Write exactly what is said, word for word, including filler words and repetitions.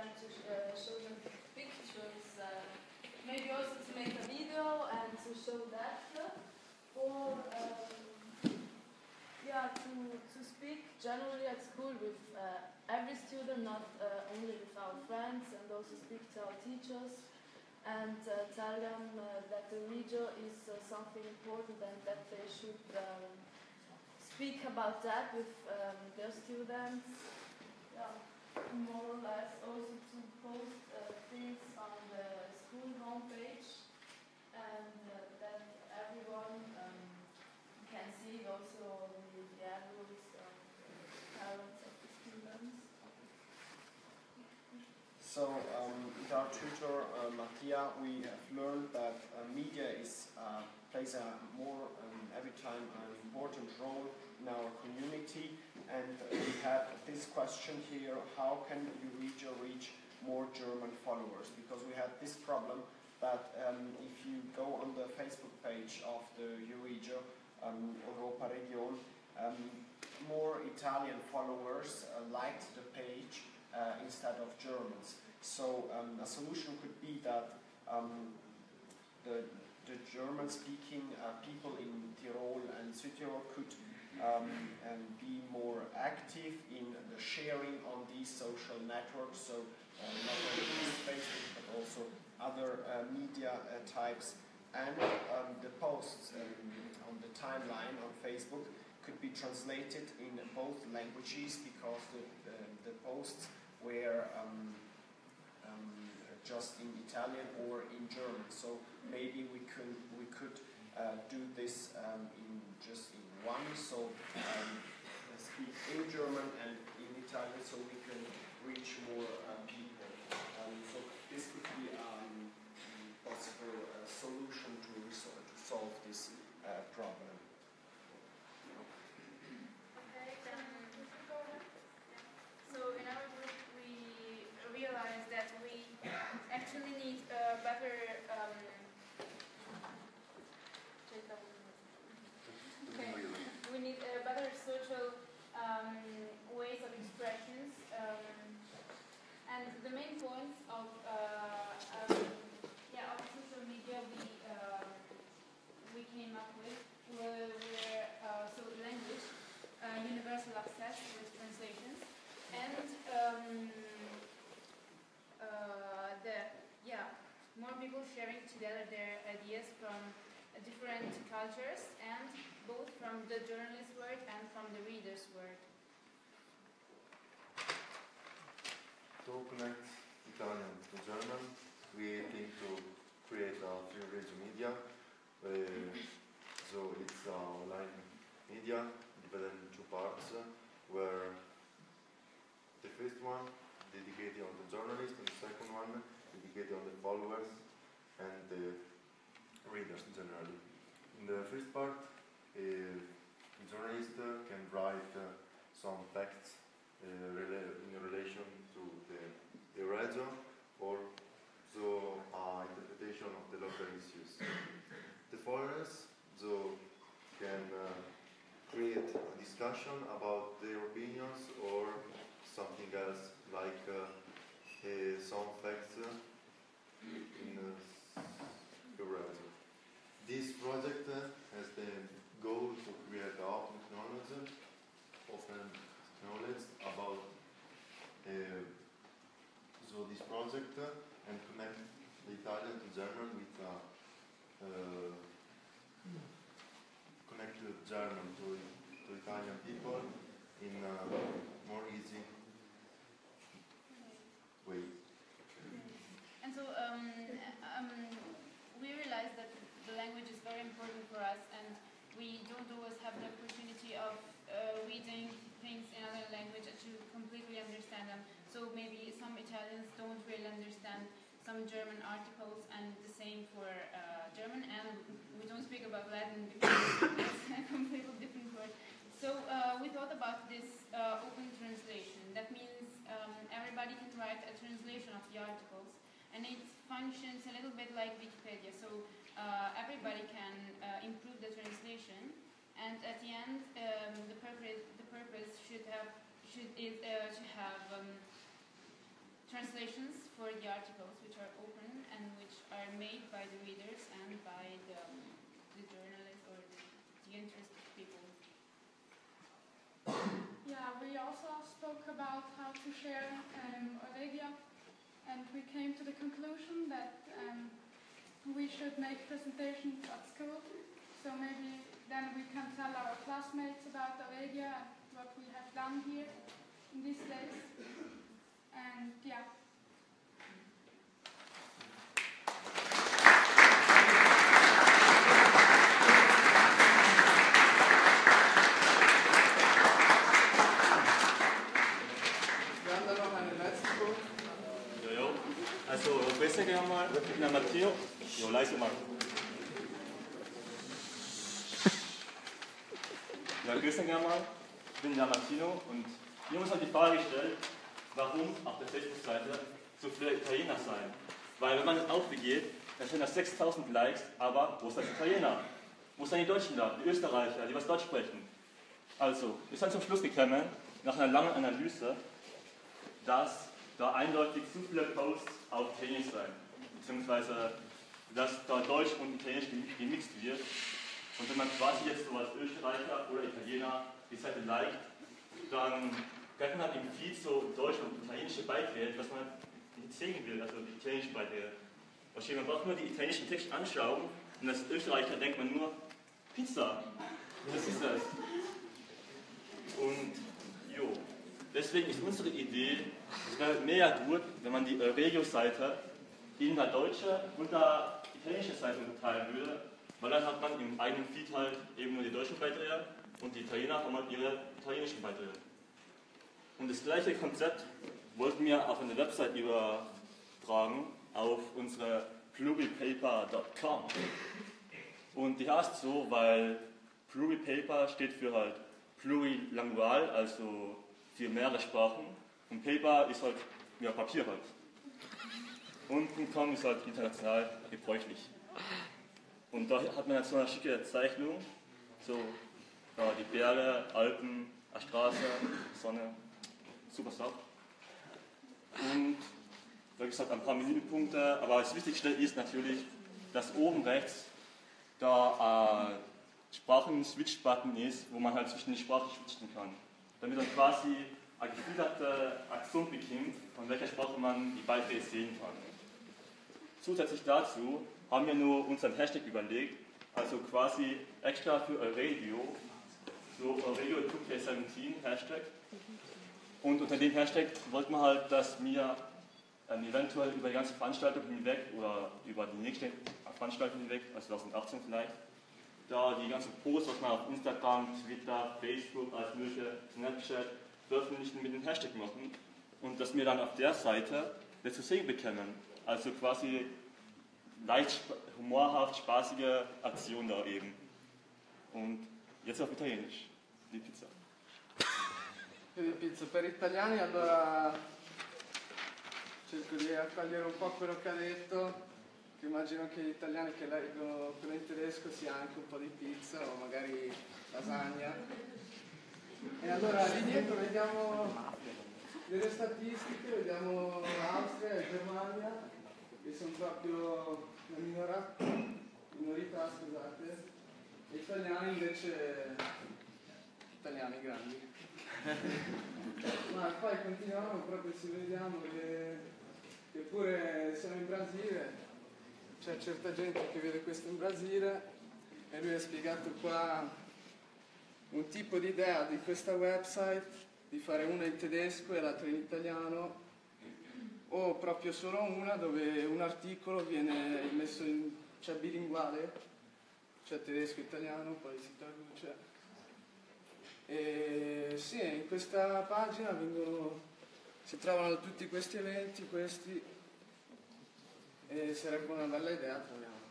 and to uh, show them pictures, uh, maybe also to make a video and to show that, or um, yeah, to, to speak generally at school with uh, every student, not uh, only with our friends, and also speak to our teachers and uh, tell them uh, that the Regio is uh, something important and that they should um, speak about that with um, their students. Yeah, more or less also to post uh, things on the school homepage and uh, that everyone um, can see it, also the, the adults and the parents of the students. So um, with our tutor uh, Mattia, we have learned that uh, media is, uh, plays a more, um, every time, an important role in our community, and we have this question here: how can Euregio reach more German followers? Because we had this problem that um, if you go on the Facebook page of the Euregio, um, Europa Region, um, more Italian followers uh, liked the page uh, instead of Germans. So um, a solution could be that um, the, the German-speaking uh, people in Tyrol and Südtirol could um, and be more active in the sharing on these social networks, so uh, not only Facebook but also other uh, media uh, types, and um, the posts um, on the timeline on Facebook could be translated in both languages, because the, the, the posts were um, um, just in Italian or in German. So maybe we could we could uh, do this um, in just in one. So um, speak in German and in Italian, so we can reach more uh, people. Um, so this could be um, a possible uh, solution to resolve, to solve this uh, problem. So in our group we realized that we actually need a better um, okay. we need a better social um, ways of expressions, um, and the main points of uh, um, yeah of social media we uh, we came up with were, were uh, so language, uh, universal access with translations, and um, uh, the yeah more people sharing together their ideas from uh, different cultures, and both from the journalist's work and from the reader's work. To connect Italian to German, we think to create a free radio media. Uh, so it's a online media divided in two parts, uh, where the first one dedicated on the journalist, and the second one dedicated on the followers and the readers generally. In the first part, uh, the journalist uh, can write uh, some facts uh, rela in relation to the, the radio, or so uh, interpretation of the local issues. The foreigners so can uh, create a discussion about their opinions or something else, like uh, uh, some facts uh, in uh, the radio. This project uh, has the goal to create open knowledge, open knowledge about uh, so this project uh, and connect the Italian to German with uh, uh, connect the German to, to Italian people in a more easy way. And so um, um, we realize that the language is very important for us, and we don't always have the opportunity of uh, reading things in other language to completely understand them. So maybe some Italians don't really understand some German articles, and the same for uh, German, and we don't speak about Latin because it's a completely different word. So uh, we thought about this uh, open translation. That means um, everybody can write a translation of the articles, and it functions a little bit like Wikipedia. So uh, everybody can uh, improve the translation, and at the end, um, the purpose the purpose should have should is uh, to have um, translations for the articles, which are open and which are made by the readers and by the, um, the journalists or the, the interested people. Yeah, we also spoke about how to share um, Oregia, and we came to the conclusion that um, we should make presentations at school, so maybe then we can tell our classmates about Oregia and what we have done here in these days. And yeah. Jo, also besser gerne mal mit einer Matteo. Jo, leise mal. Ja, grüß dich gerne mal. Ich bin der Martino und wir haben uns halt die Frage gestellt, warum auf der Facebook-Seite so viele Italiener sein. Weil wenn man das aufbegeht, dann sind das sechstausend Likes, aber wo ist das Italiener? Wo sind die Deutschen da, die Österreicher, die was Deutsch sprechen? Also, wir sind zum Schluss gekommen, nach einer langen Analyse, dass da eindeutig zu viele Posts auf Italienisch sein, beziehungsweise dass da Deutsch und Italienisch gemixt wird. Und wenn man quasi jetzt so als Österreicher oder Italiener die Seite liked, dann kriegt man im Feed so deutsche und italienische Beiträge, was man nicht sehen will, also die italienischen Beiträge. Wahrscheinlich, man braucht nur die italienischen Texte anschauen und als Österreicher denkt man nur, Pizza, das ist das. Und jo, deswegen ist unsere Idee, es wäre mehr gut, wenn man die Regio-Seite in der deutsche und der italienische Seite unterteilen würde, weil dann hat man im eigenen Feed halt eben nur die deutschen Beiträge und die Italiener haben halt ihre italienischen Beiträge. Und das gleiche Konzept wollten wir auf eine Website übertragen, auf unsere pluripaper punkt com. Und die heißt so, weil Pluripaper steht für halt plurilingual, also für mehrere Sprachen. Und Paper ist halt, ja, Papier halt. Und .com ist halt international gebräuchlich. Und da hat man jetzt so eine schicke Zeichnung, so ja, die Berge, Alpen, eine Straße, Sonne, super Sache. Und da gibt es halt ein paar Menüpunkte, aber das Wichtigste ist natürlich, dass oben rechts da ein Sprachen-Switch-Button ist, wo man halt zwischen den Sprachen switchen kann. Damit man quasi eine gefilterte Aktion bekommt, von welcher Sprache man die Beiträge sehen kann. Zusätzlich dazu haben wir nur unseren Hashtag überlegt, also quasi extra für Euregio, so Euregio zwei K siebzehn Hashtag. Und unter dem Hashtag wollten wir halt, dass wir ähm, eventuell über die ganze Veranstaltung hinweg oder über die nächste Veranstaltung hinweg, also zweitausendachtzehn vielleicht, da die ganzen Posts, was man auf Instagram, Twitter, Facebook, als mögliche Snapchat veröffentlichen, mit dem Hashtag machen und dass wir dann auf der Seite das zu sehen bekommen. Also quasi leicht humorhaft, spaßige Aktion da eben. Und jetzt auf Italienisch, die Pizza. Di pizza per italiani, allora cerco di accogliere un po' quello che ha detto, che immagino che gli italiani che leggono quello in tedesco sia anche un po' di pizza o magari lasagna. E allora lì dietro vediamo delle statistiche, vediamo Austria e Germania, che sono proprio la minora, minorità, scusate, e italiani invece, italiani grandi. Ma poi continuiamo, proprio se vediamo che, che pure siamo in Brasile, c'è certa gente che vede questo in Brasile e lui ha spiegato qua un tipo di idea di questa website, di fare una in tedesco e l'altra in italiano, o proprio solo una dove un articolo viene messo in, cioè bilinguale, cioè tedesco e italiano, poi si traduce. E sì, in questa pagina vengono, si trovano tutti questi eventi, questi, e sarebbe una bella idea, troviamo.